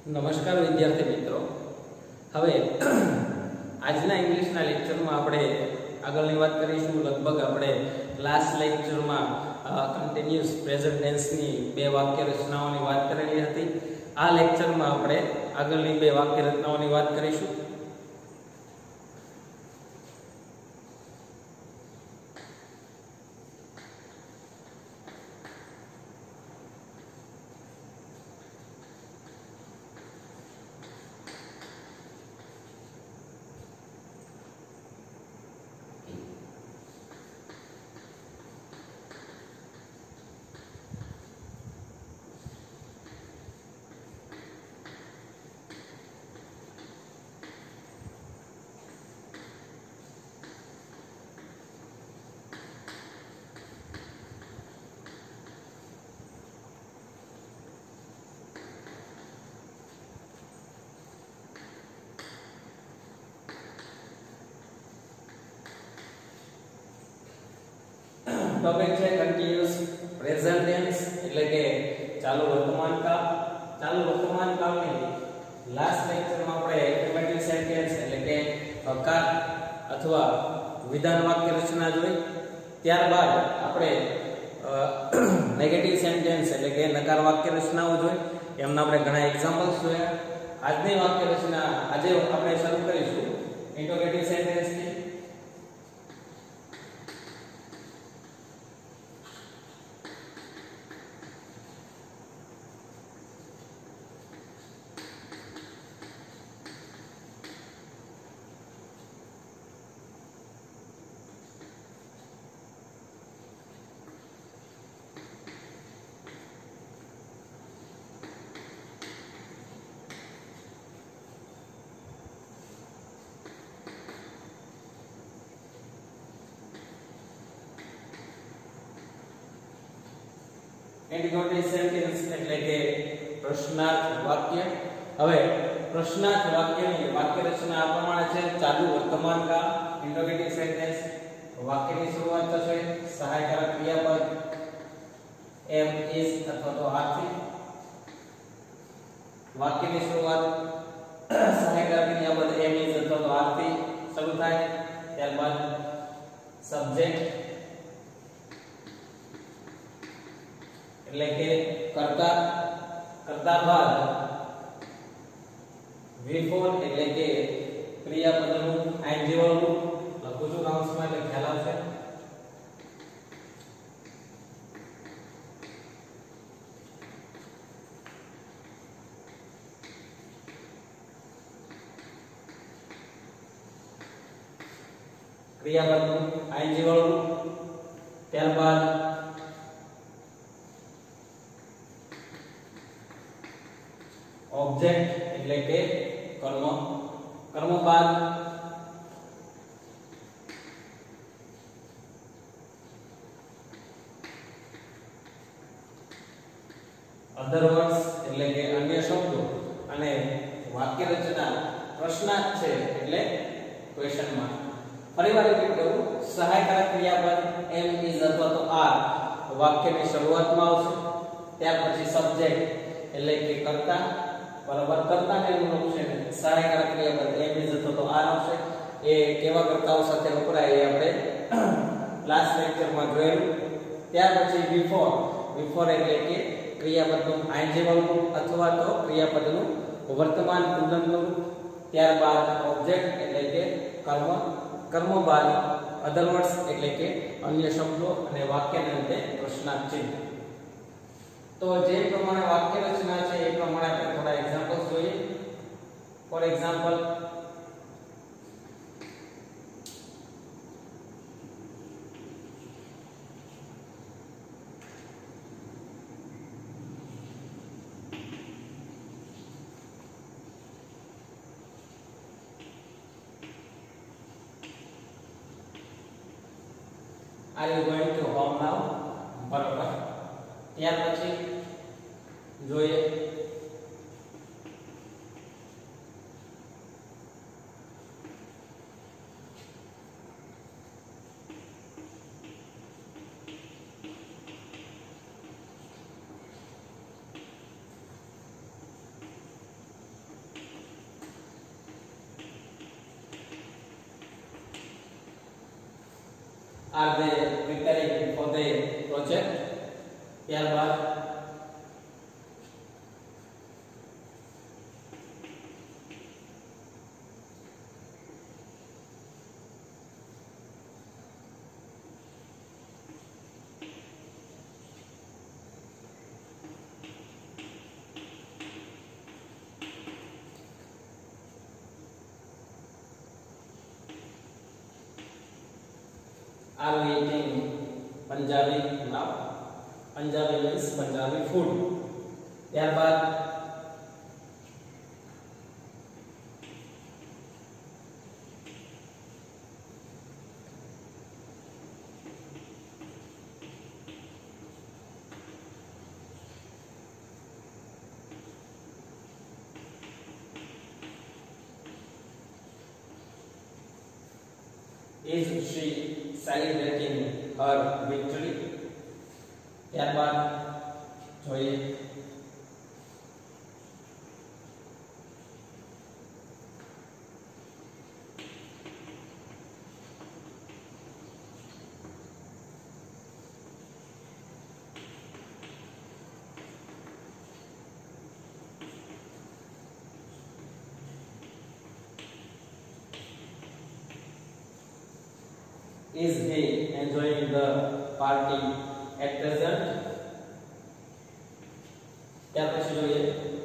નમસ્કાર વિદ્યાર્થી મિત્રો, હવે આજના ઇંગ્લિશના લેક્ચરમાં આપણે આગળની વાત કરીશું. લગભગ આપણે લાસ્ટ લેક્ચરમાં કન્ટિન્યુઅસ પ્રેઝન્ટ ટેન્સની બે વાક્ય રચનાઓની વાત કરેલી હતી. આ લેક્ચરમાં આપણે આગળની બે વાક્ય રચનાઓની વાત કરીશું. ટોપિક છે કન્ટિન્યુઅસ પ્રેઝન્ટ ટેન્સ એટલે કે ચાલુ વર્તમાન કાળ. ચાલુ વર્તમાન કાળની લાસ્ટ લેક્ચરમાં આપણે એફર્મેટિવ સેન્ટેન્સ એટલે કે હકાર અથવા વિધાન વાક્ય રચના જોઈ. ત્યારબાદ આપણે નેગેટિવ સેન્ટેન્સ એટલે કે નકાર વાક્ય રચનાઓ જોઈ. એમના આપણે ઘણા એક્ઝામ્પલ્સ જોયા. આજની વાક્ય રચના આજે આપણે શરૂ કરીશું ઇન્ટરોગેટિવ સેન્ટેન્સથી. ઇન્ટરોગેટિવ સેન્ટેન્સ એટલે કે પ્રશ્નાર્થ વાક્ય. હવે પ્રશ્નાર્થ વાક્યની વાક્ય રચના આ પ્રમાણે છે. ચાલુ વર્તમાન કાળ ઇન્ટરોગેટિવ સેન્ટેન્સ. વાક્યની શરૂઆત થશે સહાયકારક ક્રિયાપદ એમ ઇઝ અથવા તો આર થી. વાક્યની શરૂઆત સહાયકારક ક્રિયાપદ એમ ઇઝ અથવા તો આર થી શરૂ થાય. ત્યારબાદ સબ્જેક્ટ એટલે કે કર્તા. કર્તા બાદ V4 એટલે કે ક્રિયાપદનું આઈએનજી વાળું લખું છું કાઉન્સમાં એટલે ખ્યાલ આવશે. ક્રિયાપદનું આઈએનજી વાળું. ત્યારબાદ ઓબ્જેક્ટ એટલે કે કર્મ. કર્મ બાદ અધર વર્ડ્સ એટલે કે અન્ય શબ્દો. અને વાક્ય રચના પ્રશ્નાર્થ છે એટલે ક્વેશ્ચન માર્ક. ફરીવાર રિપીટ કરું. સહાયકારક ક્રિયાપદ એમ ઇઝ અથવા તો આર વાક્યની શરૂઆતમાં આવશે. ત્યાર પછી સબ્જેક્ટ એટલે કે કર્તા બરાબર. કર્તાને અનુરૂપ છે સહાયકારક ક્રિયાપદ એમ ઇઝ અથવા તો આર આવશે. એ કેવા કર્તાઓ સાથે વપરાય એ આપણે લાસ્ટ લેક્ચરમાં જોયેલું. ત્યાર પછી V4 એટલે કે ક્રિયાપદનું આઈએનજી વાળું અથવા તો ક્રિયાપદનું વર્તમાન પુનર્નવું. ત્યારબાદ ઓબ્જેક્ટ એટલે કે કર્મ. કર્મ બાદ અધર વર્ડ્સ એટલે કે અન્ય શબ્દો અને વાક્યના અંતે પ્રશ્નાર્થ ચિહ્ન. તો જે પ્રમાણે વાક્ય રચના છે એ પ્રમાણે આપણે થોડા એક્ઝામ્પલ્સ જોઈએ. For example Are you going to home now? બરાબર. ત્યાર પછી જોઈએ Are they preparing for the project? ત્યારબાદ are we eating Punjabi now? Punjabi means Punjabi food. ત્યારબાદ is she celebrating her victory? ત્યારબાદ જોઈએ is he enjoying the party at present? ત્યાર પછી જોઈએ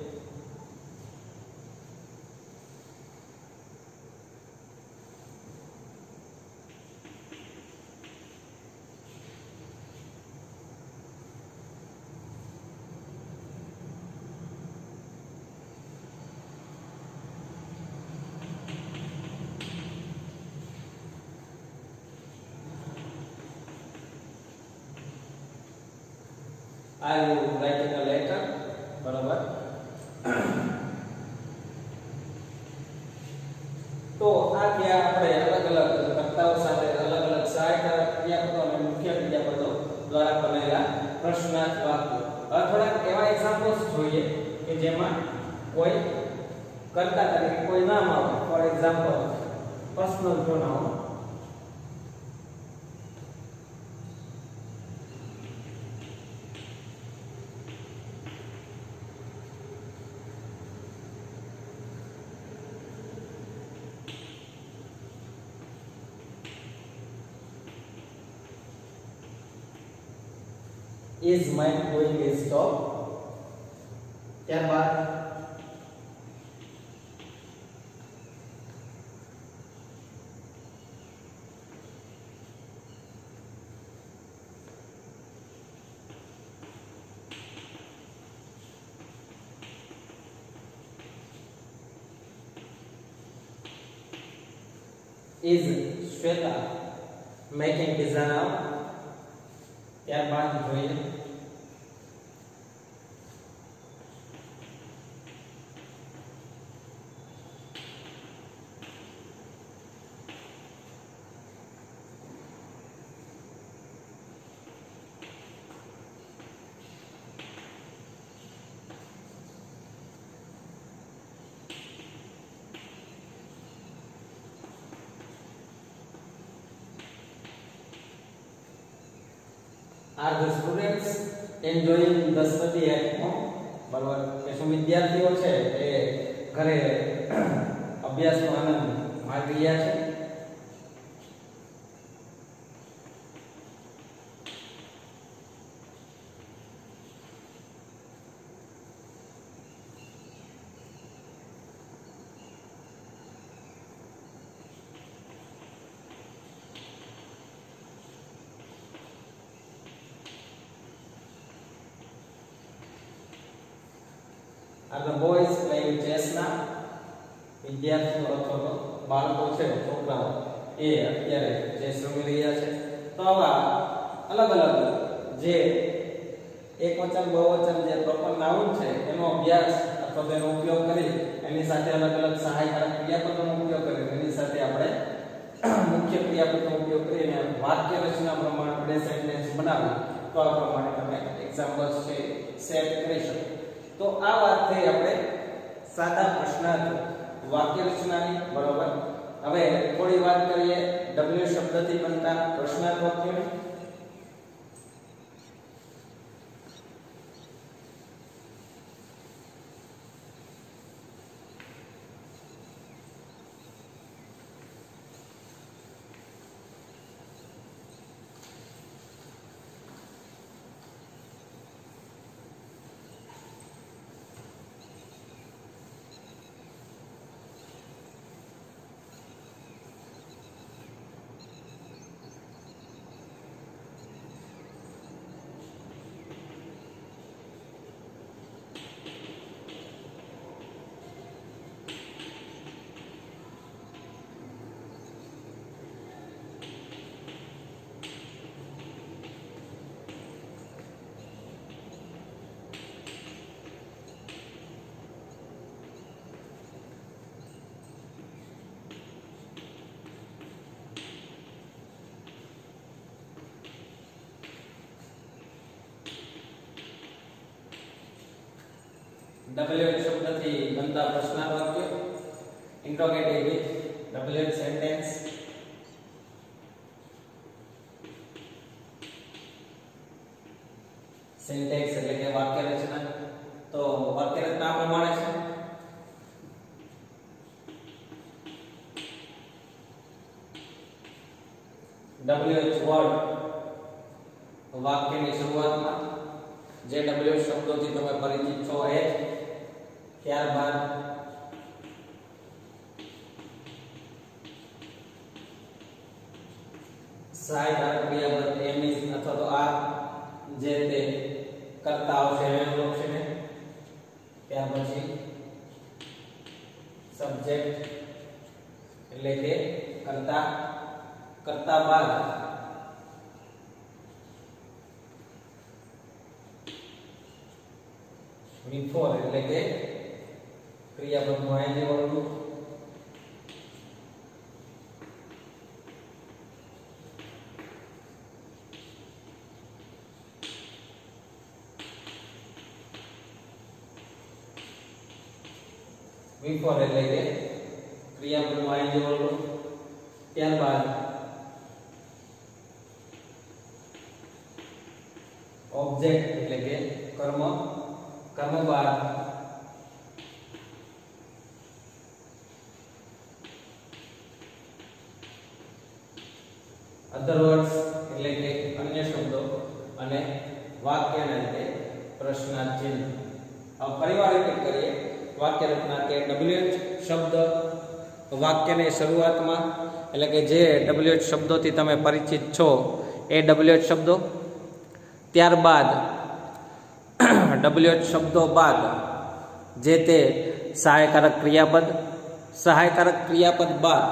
are you writing a letter? બરાબર. તો આ ક્રિયા આપણે અલગ અલગ કર્તાઓ સાથે અલગ અલગ સહાયક ક્રિયાપદો અને મુખ્ય ક્રિયાપદો દ્વારા બનેલા પ્રશ્નાર્થ વાક્યો. હવે થોડાક એવા એક્ઝામ્પલ્સ જોઈએ કે જેમાં કોઈ કર્તા તરીકે કોઈ નામ આવે. For example personal pronoun. Is mind going to stop? ત્યારબાદ is Shweta making pizza now? ત્યારબાદ જોઈએ Are the students enjoying the study at home? બરાબર કે શું વિદ્યાર્થીઓ છે એ ઘરે અભ્યાસનો આનંદ માણી રહ્યા છે? Are the boys playing chess now? વિદ્યાર્થીઓ અથવા બાળકો છે છોકરાઓ એ અત્યારે ચેસ રમી રહ્યા છે. તો આવા અલગ અલગ જે એકવચન બહુવચન જે પ્રોપર નાઉન છે એનો અભ્યાસ અથવા તેનો ઉપયોગ કરી એની સાથે અલગ અલગ સહાયક ક્રિયાપદોનો ઉપયોગ કરી એની સાથે આપણે મુખ્ય ક્રિયાપદનો ઉપયોગ કરીને વાક્ય રચના પ્રમાણે આપણે સેન્ટેન્સ બનાવી તો આ પ્રમાણે તમે એક્ઝામ્પલ્સ છે સેટ કરી શકો. તો આ વાત થઈ આપણે સાદા પ્રશ્નાર્થ વાક્ય રચનાની. બરોબર. હવે થોડી વાત કરીએ W શબ્દથી બનતા પ્રશ્નાર્થ વાક્યો. W શબ્દથી બનતા પ્રશ્નાર્થ વાક્યો. Interrogative with W sentence. Syntax એટલે કે વાક્ય રચના. તો વાક્ય રચના પ્રમાણે છે. WH વર્ડ વાક્યની શરૂઆતમાં જે W શબ્દોથી તમે પરિચિત છો એ. ત્યારબાદ સહાયક ક્રિયાપદ એમ ઇઝ અથવા તો આ જે તે કરતા આવશે એનો છે ને. ત્યાર પછી સબ્જેક્ટ એટલે કે કરતા. કરતા બાદ before એટલે કે ક્રિયાપદનું આઈએનજી વાળું. before એટલે કે ક્રિયાપદનું આઈએનજી વાળું. ત્યારબાદ ઓબ્જેક્ટ એટલે કે કર્મ. કર્મ બાદ અધર વર્ડ્સ એટલે કે અન્ય શબ્દો અને વાક્યના રીતે પ્રશ્નાર્થ ચિહ્ન. હવે ફરીવાર રિપીટ કરીએ. વાક્ય રચના કે WH શબ્દ વાક્યની શરૂઆતમાં એટલે કે જે WH શબ્દોથી તમે પરિચિત છો એ WH શબ્દો. ત્યારબાદ WH શબ્દો બાદ જે તે સહાયકારક ક્રિયાપદ. સહાયકારક ક્રિયાપદ બાદ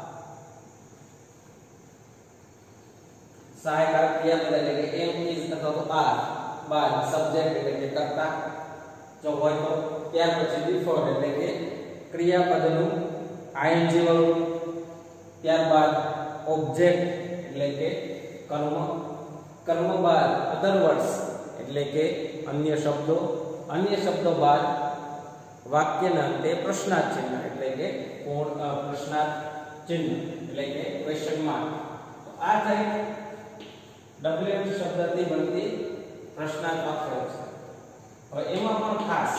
સહાયકારક ક્રિયાપદ એટલે કે એમ ઇઝ અથવા તો આર બાદ સબ્જેક્ટ એટલે કે કર્તા જો હોય તો. ત્યાર પછી બિફોર એટલે કે ક્રિયાપદનું આઈએનજી વાળું. ત્યારબાદ ઓબ્જેક્ટ એટલે કે કર્મ. કર્મ બાદ અધર વર્ડ્સ એટલે કે અન્ય શબ્દો. અન્ય શબ્દો બાદ વાક્યના અંતે પ્રશ્નાર્થ ચિહ્ન એટલે કે પ્રશ્નાર્થ ચિહ્ન એટલે કે ક્વેશ્ચન માર્ક. તો આ થઈ WH શબ્દથી બનતી પ્રશ્નાર્થ વાક્યો છે. હવે એમાં પણ ખાસ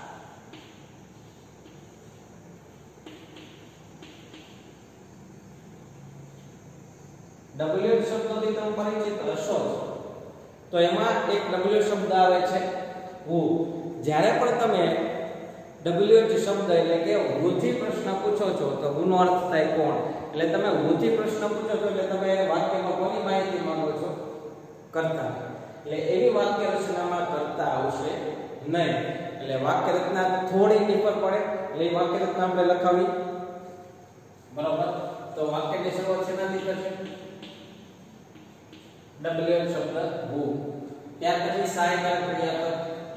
WH શબ્દથી તમે પરિચિત હશો તો એમાં એક W શબ્દ આવે છે who. જ્યારે પણ તમે WH શબ્દ એટલે કે who થી પ્રશ્ન પૂછો છો તો who નો અર્થ થાય કોણ. એટલે તમે who થી પ્રશ્ન પૂછો છો એટલે તમે વાક્યમાં કોની માહિતી માંગો છો? કર્તા. એટલે એવી વાક્ય રચનામાં કર્તા આવશે નહીં. એટલે વાક્ય રચના થોડી ડિફર પડે એટલે વાક્ય રચના આપણે લખાવી. બરાબર. તો વાક્યની શરૂઆત શેનાથી થશે? WH શબ્દ who. ત્યાર પછી સહાયકારક ક્રિયાપદ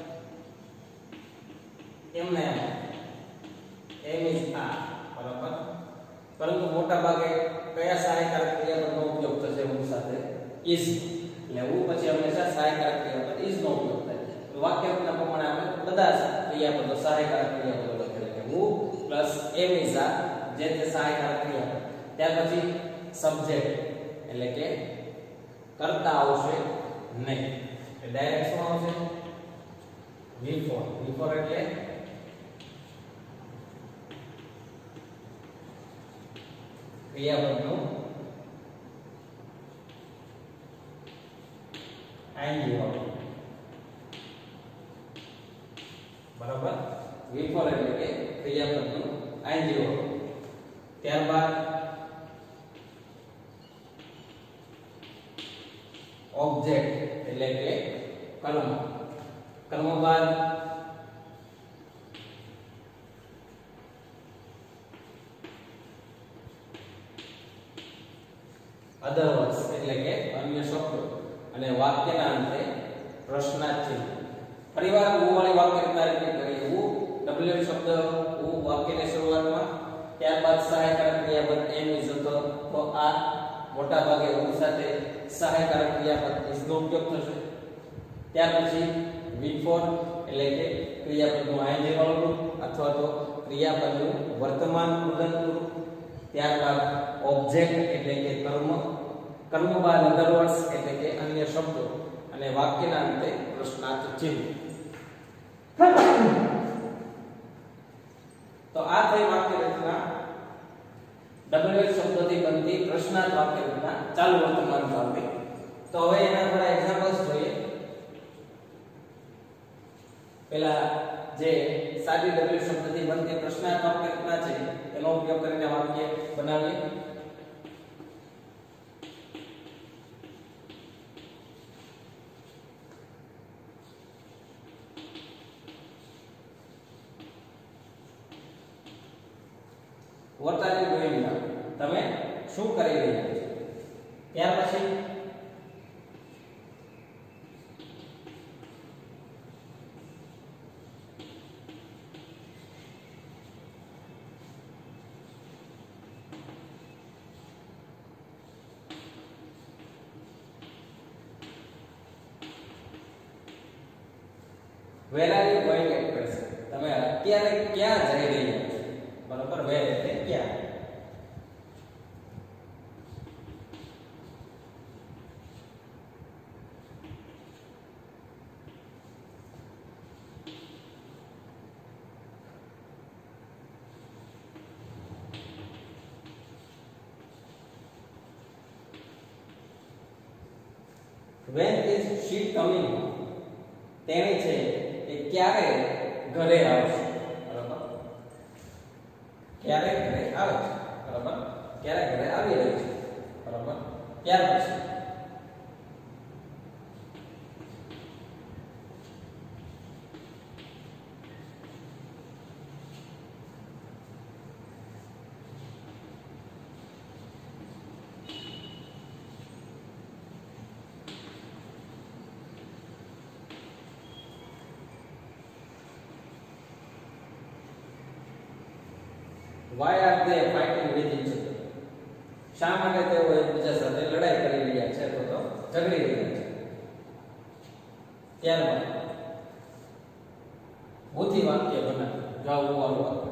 એમને એમ ઇઝ આ. બરાબર. પરંતુ મોટા ભાગે કયા સહાયકારક ક્રિયાપદનો ઉપયોગ થશે who સાથે? is. એટલે who પછી હંમેશા સહાયકારક ક્રિયાપદ is નો ઉપયોગ થાય. તો વાક્ય રચના પ્રમાણે આપણે બધા ક્રિયાપદો સહાયકારક ક્રિયાપદો લખેલા છે who પ્લસ એમ ઇઝ આ જે તે સહાયકારક ક્રિયાપદ. ત્યાર પછી સબ્જેક્ટ એટલે કે કર્તા આવશે નહીં, ડાયરેક્ટ શું આવશે V4 એટલે ક્રિયાપદનું ing વાળું, બરાબર. V4 એટલે કે ક્રિયાપદનું ing વાળું. ત્યારબાદ ઓબ્જેક્ટ એટલે કે કર્મ બાદ અધર વર્ડ્સ એટલે કે અન્ય શબ્દો અને વાક્યના અંતે પ્રશ્નાર્થ ચિહ્ન. ફરીવાર ઉ વાળી વાક્ય રચના રિપીટ કરીએ. ઉ W શબ્દ ઉ વાક્યની શરૂઆતમાં, ત્યારબાદ સહાયકારક ક્રિયાપદ એમ ઇઝ હતો, તો આ મોટા ભાગે ઉ સાથે સહાયકારક ક્રિયાપદ ઇઝ નો ઉપયોગ થશે. ત્યાર પછી V4 એટલે કે ક્રિયાપદનું ing વાળું રૂપ અથવા તો ક્રિયાપદનું વર્તમાન કૃદંત રૂપ. ત્યારબાદ ઓબ્જેક્ટ એટલે કે કર્મ બાદ અધર વર્ડ્સ એટલે કે અન્ય શબ્દો અને વાક્યના અંતે પ્રશ્નાર્થ ચિહ્ન. તો આ થઈ વાક્ય રચના WH શબ્દોથી બનતી પ્રશ્નાર્થ વાક્ય રચના ચાલુ વર્તમાન કાળની. તો હવે એના થોડા એક્ઝામ્પલ્સ જોઈએ. પહેલા જે સાદી W શબ્દથી બનતી પ્રશ્નાર્થ વાક્ય રચના છે તેનો ઉપયોગ કરીને વાક્ય બનાવીએ. What are you doing now? તમે શું કરી રહ્યા છો? ત્યાર પછી where are you going at present? તમે અત્યારે ક્યાં જઈ રહ્યા છો? બરાબર. where એટલે ક્યાં. when is she coming? તેણી છે એ ક્યારે ઘરે આવશે? બરાબર. ક્યારે ઘરે આવે છે? બરાબર. ક્યારે ઘરે આવી રહી છે? બરાબર. ત્યાર પછી why are they fighting with each other? શા માટે તેઓ એકબીજા સાથે લડાઈ કરી રહ્યા છે અથવા તો ઝઘડી રહ્યા છે? ત્યારબાદ ભૂથી વાક્ય બનાવો. જાઓ વાળું વાક્ય.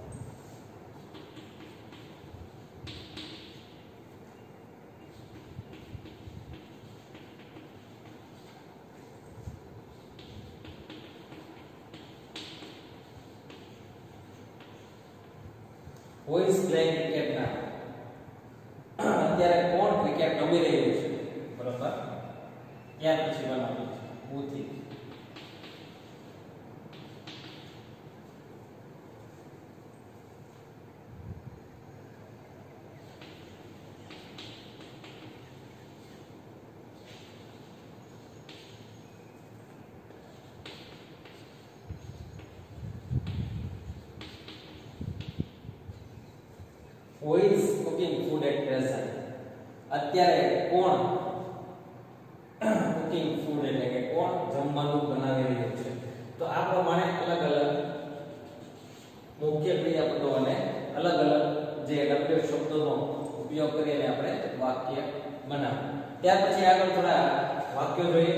who is playing cricket now? અત્યારે કોણ ક્રિકેટ રમી રહ્યું છે? બરાબર. ત્યાર પછી બનાવ્યું છે ભૂથી. who is cooking food at present? અત્યારે કોણ cooking food એટલે કે કોણ જમવાનું બનાવી રહ્યું છે? તો આ પ્રમાણે અલગ અલગ મુખ્ય ક્રિયાપદો અને અલગ અલગ જે W શબ્દોનો ઉપયોગ કરીને આપણે વાક્ય બનાવીએ. ત્યાર પછી આગળ થોડા વાક્યો જોઈએ.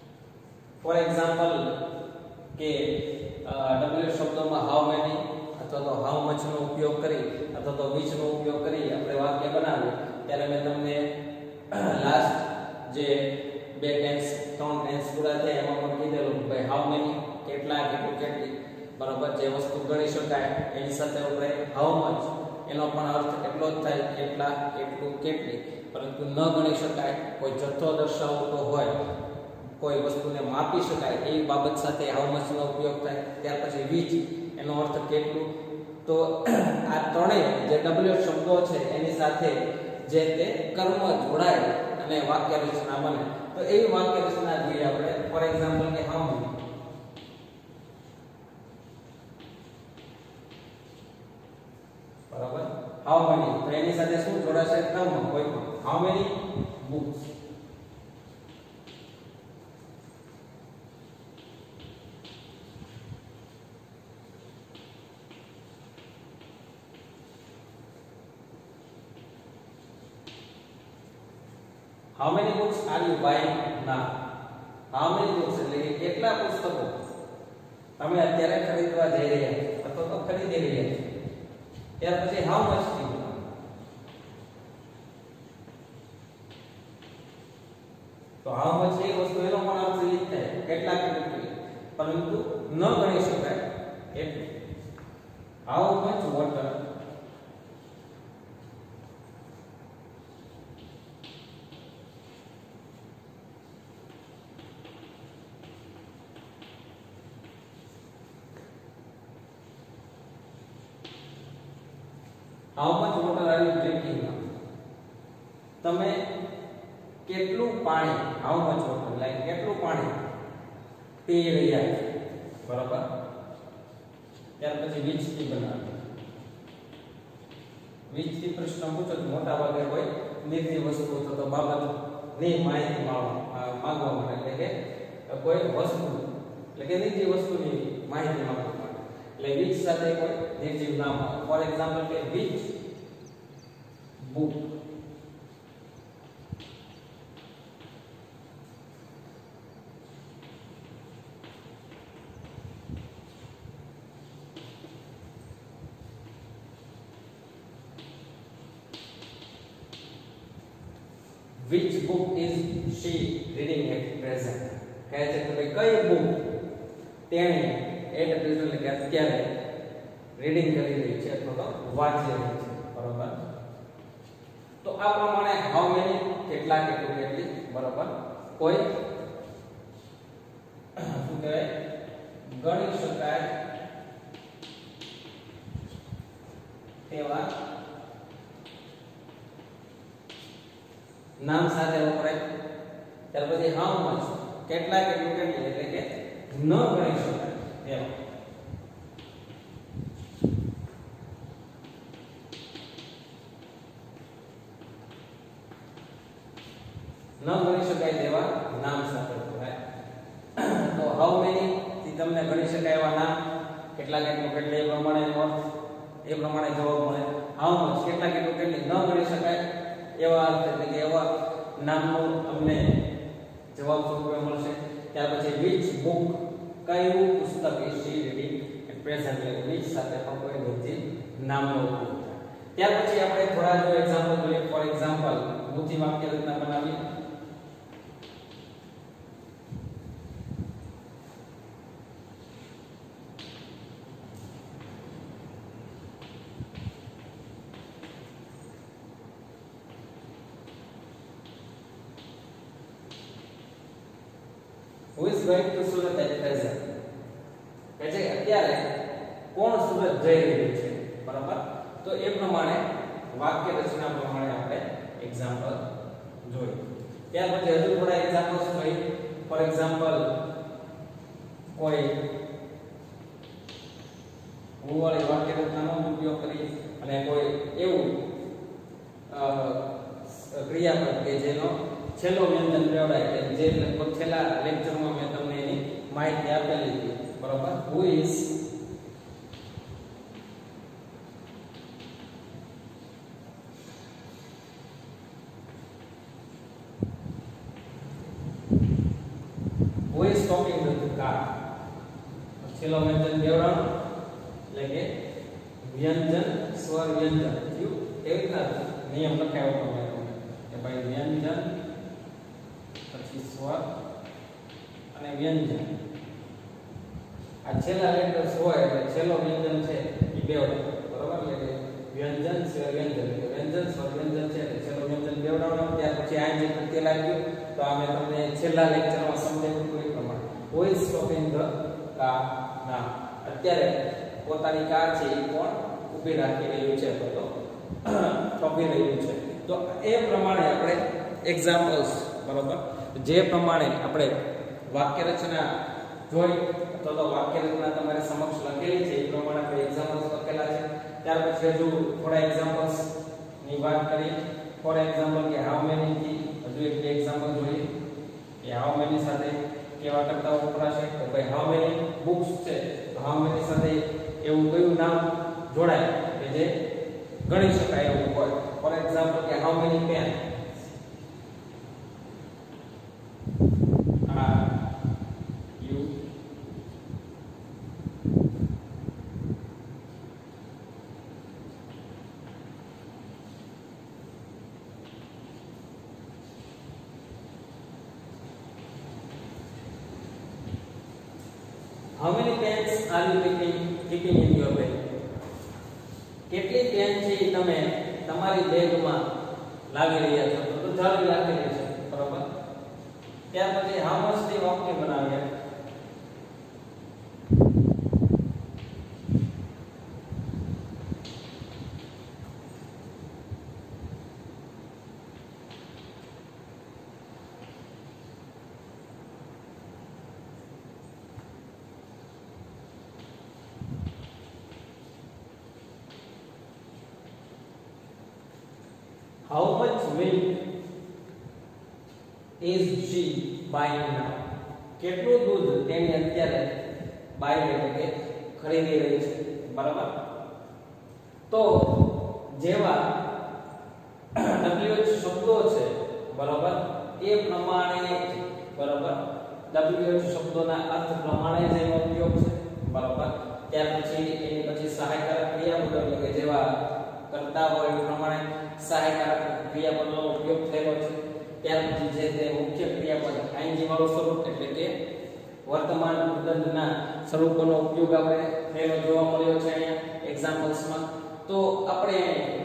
ફોર એક્ઝામ્પલ કે W શબ્દોમાં how many અથવા તો હાઉ મચ નો ઉપયોગ કરી અથવા તો which નો ઉપયોગ કરી આપણે વાક્ય બનાવીએ ત્યારે મેં તમને લાસ્ટ જે બે ટેન્સ ત્રણ ટેન્સ પૂરા થયા એમાં પણ કીધેલું કે ભાઈ હાઉ મેની કેટલા કેટલું કેટલી બરાબર જે વસ્તુ ગણી શકાય એની સાથે આપણે હાઉ મચ એનો પણ અર્થ એટલો જ થાય કેટલા કેટલું કેટલી પરંતુ ન ગણી શકાય કોઈ જથ્થો દર્શાવતો હોય કોઈ વસ્તુને માપી શકાય એ બાબત સાથે હાઉ મચ નો ઉપયોગ થાય ત્યાર પછી which એનો અર્થ કેટલું તો આ ત્રણેય જે w શબ્દો છે એની સાથે જે તે કર્મ જોડાય અને વાક્ય રચના બને તો એવી વાક્ય રચના જોઈએ આપણે ફોર એક્ઝામ્પલ કે હાઉ મેની બરાબર હાઉ મેની તો એની સાથે શું જોડાશે કર્મ કોઈ how many books How many books are you buying now? How many books એટલે કે કેટલા પુસ્તકો તમે અત્યારે ખરીદવા જઈ રહ્યા છો અથવા તો ખરીદી રહ્યા છો ત્યાર પછી how much થી તો how much એ વસ્તુ એનો પણ અર્થ એ જ થાય કેટલા કેટલી પરંતુ ન ગણી શકાય એટલું how much water How much water are you drinking now? તમે કેટલું પાણી how much water like કેટલું પાણી પી રહ્યા છો બરાબર ત્યાર પછી which થી બનાવો which થી પ્રશ્ન પૂછો તો મોટા ભાગે હોય નિર્જીવ વસ્તુ તો બાબત ની માહિતી માંગવા માટે એટલે કે કોઈ વસ્તુ એટલે કે નિર્જીવ વસ્તુની માહિતી માંગવા માટે એટલે which સાથે કોઈ નિર્જીવ નામ ફોર એક્ઝામ્પલ કે which book which book is she reading at present કહે છે કે કઈ બુક તેણે એટ પ્રેઝન્ટ એટલે કે અત્યારે રીડિંગ કરી રહી છે અથવા તો વાંચી રહી છે બરાબર તો આ પ્રમાણે હાઉ મેની કેટલા કેટલું કેટલી બરાબર કોઈ શું કહેવાય ગણી શકાય તેવા નામ સાથે વપરાય ત્યાર પછી હાઉ મચ કેટલા કેટલું કેટલી એટલે કે ન ગણી શકાય એમ ન ગણી શકાય તેવા નામ સાથે વપરાય તો હાઉ મેની થી તમને ગણી શકાય એવા નામ કેટલા કેટલું કેટલી એ પ્રમાણે એ પ્રમાણે જવાબ મળે હાઉ મચ કેટલા કેટલું કેટલી ન ગણી શકાય એવા અર્થ એટલે કે એવા નામનો અમને જવાબ સ્વરૂપે મળશે ત્યાર પછી which book કયું પુસ્તક is she reading at present એટલે which સાથે પણ કોઈ નિર્જીવ નામનો ઉપયોગ ત્યાર પછી આપણે થોડા જો એક્ઝામ્પલ જોઈએ ફોર એક્ઝામ્પલ ઊંચી વાક્ય રચના બનાવીએ Who is going to Surat at present? કહે છે અત્યારે કોણ સુરત જઈ રહ્યું છે બરાબર તો એ પ્રમાણે વાક્ય રચના પ્રમાણે આપણે એક્ઝામ્પલ જોઈએ ત્યાર પછી હજુ થોડા એક્ઝામ્પલ્સ જોઈએ ફોર એક્ઝામ્પલ કોઈ હું વાળી વાક્ય રચનાનો ઉપયોગ કરી અને કોઈ એવું ક્રિયાપદ કે જેનો છેલ્લો વ્યંજન મેળવાય કે જે લગભગ છેલ્લા લેક્ચરમાં મેં તમને એની માહિતી આપેલી હતી બરાબર who is talking with the car છેલ્લો વ્યંજન મેળવવાનો એટલે કે વ્યંજન સ્વર વ્યંજન થયું એવી રીતના નિયમ લખાયો તમારે કે ભાઈ વ્યંજન પછી સ્વર અને વ્યંજન આ છેલ્લા લેટર્સ હોય એટલે છેલ્લો વ્યંજન છે એ બેવડાવો બરાબર એટલે કે વ્યંજન સ્વર વ્યંજન એટલે વ્યંજન સ્વર વ્યંજન છે એટલે છેલ્લો વ્યંજન બેવડાવવાનો ત્યાર પછી આ જે પ્રત્યય લાગ્યું તો આ મેં તમને છેલ્લા લેક્ચરમાં સમજાવ્યું હતું એ પ્રમાણે who is stopping the car now અત્યારે પોતાની કાર છે એ કોણ ઊભી રાખી રહ્યું છે તો ટોપી રહ્યું છે તો એ પ્રમાણે આપણે એક્ઝામ્પલ્સ બરોબર જે પ્રમાણે આપણે વાક્ય રચના જોઈ તો વાક્ય રચના તમારે સમક્ષ લખેલી છે એ પ્રમાણે આપણે એક્ઝામ્પલ્સ લખેલા છે ત્યાર પછી હજુ થોડા એક્ઝામ્પલ્સ ની વાત કરી ફોર એક્ઝામ્પલ કે હાઉ મેની થી હજુ એક એક્ઝામ્પલ જોઈએ કે હાઉ મેની સાથે કેવા કરતા વપરાશે તો ભાઈ હાઉ મેની બુક્સ છે તો હાઉ મેની સાથે એવું કયું નામ જોડાય કે જે ગણી શકાય એવું હોય ફોર એક્ઝામ્પલ કે how many pen How many pens are you keeping in your bag? કેટલી પેન છે તમે તમારી બેગમાં લાવી રહ્યા છો તો જાળવી રાખેલી છે બરાબર ત્યાર પછી how much થી વાક્ય બનાવ્યા How much milk is she buying now? કેટલું દૂધ તેની અત્યારે બાય એટલે કે ખરીદી રહી છે બરાબર તો જેવા WH શબ્દો છે બરાબર એ પ્રમાણે બરાબર WH શબ્દોના અર્થ પ્રમાણે જ એનો ઉપયોગ છે બરાબર ત્યાર પછી એની પછી સહાયકારક ક્રિયાપદો એટલે કે જેવા કરતા હોય એ પ્રમાણે સહાયકારક ક્રિયાપદનો ઉપયોગ થયેલો છે ત્યાર પછી જે તે મુખ્ય ક્રિયાપદ આઈએનજી વાળું સ્વરૂપ એટલે કે વર્તમાન ઉદ્દંડના સ્વરૂપોનો ઉપયોગ આપણે થયેલો જોવા મળ્યો છે અહીંયા એક્ઝામ્પલ્સમાં તો આપણે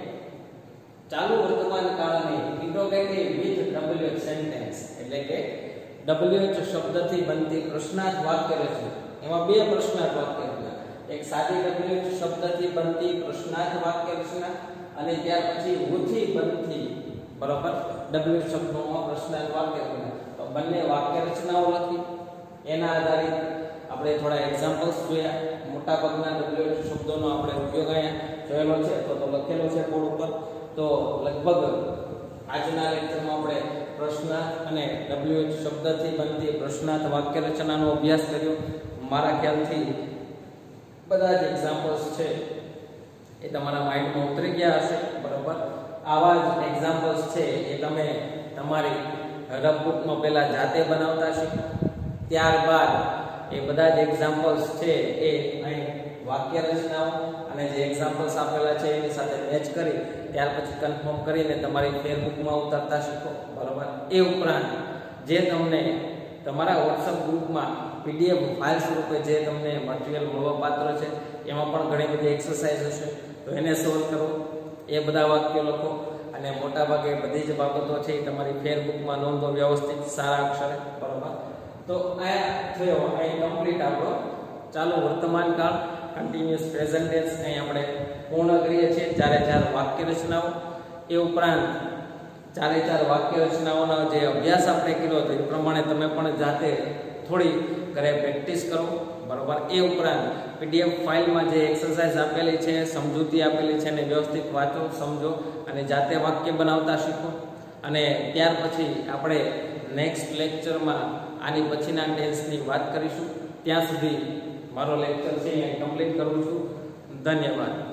ચાલુ વર્તમાન કાળને ઇન્ટ્રોગેટિવ વિથ WH સેન્ટેન્સ એટલે કે WH શબ્દથી બનતી પ્રશ્નાર્થ વાક્ય રચના એમાં બે પ્રશ્નાર્થ વાક્ય રચના એક સાદી WH શબ્દથી બનતી પ્રશ્નાર્થ વાક્ય રચના અને ત્યાર પછી ઉથી બનતી બરાબર WH શબ્દોમાં પ્રશ્નાર્થ વાક્ય રચના તો બંને વાક્ય રચનાઓ લખી એના આધારિત આપણે થોડા એક્ઝામ્પલ્સ જોયા મોટાભાગના WH શબ્દોનો આપણે ઉપયોગ અહીંયા જોયેલો છે તો લખેલો છે બોર્ડ ઉપર તો લગભગ આજના લેક્ચરમાં આપણે પ્રશ્નાર્થ અને WH શબ્દથી બનતી પ્રશ્નાર્થ વાક્ય રચનાનો અભ્યાસ કર્યો મારા ખ્યાલથી બધા જ એક્ઝામ્પલ્સ છે એ તમારા માઇન્ડમાં ઉતરી ગયા હશે બરાબર આવા જ એક્ઝામ્પલ્સ છે એ તમે તમારી રફ બુકમાં પહેલા જાતે બનાવતા શીખો ત્યારબાદ એ બધા જ એક્ઝામ્પલ્સ છે એ અહીં વાક્ય રચનાઓ અને જે એક્ઝામ્પલ્સ આપેલા છે એની સાથે મેચ કરી ત્યાર પછી કન્ફર્મ કરીને તમારી ફેરબુકમાં ઉતારતા શીખો બરાબર એ ઉપરાંત જે તમને તમારા WhatsApp ગ્રુપમાં PDF ફાઇલ સ્વરૂપે જે તમને મટીરીયલ મળવાપાત્ર છે એમાં પણ ઘણી બધી એક્સરસાઇઝ હશે તો એને સોલ્વ કરો એ બધા વાક્યો લખો અને મોટાભાગે બધી જ બાબતો છે એ તમારી ફેરબુકમાં નોંધો વ્યવસ્થિત સારા અક્ષરે બરાબર તો આ થયો અહીં કમ્પ્લીટ આપણો ચાલુ વર્તમાન કાળ કન્ટિન્યુઅસ પ્રેઝન્ટ ટેન્સ અહીં આપણે પૂર્ણ કરીએ છીએ 4 વાક્ય રચનાઓ એ ઉપરાંત 4 વાક્ય રચનાઓનો જે અભ્યાસ આપણે કર્યો હતો એ પ્રમાણે તમે પણ જાતે થોડી ઘરે પ્રેક્ટિસ કરો બરાબર એ ઉપરાંત PDF ફાઇલમાં જે એક્સરસાઇઝ આપેલી છે સમજૂતી આપેલી છે એને વ્યવસ્થિત વાંચો સમજો અને જાતે વાક્ય બનાવતા શીખો અને ત્યાર પછી આપણે નેક્સ્ટ લેક્ચરમાં આની પછીના ટેન્સની વાત કરીશું ત્યાં સુધી મારો લેક્ચર છે અહીં કમ્પ્લીટ કરું છું ધન્યવાદ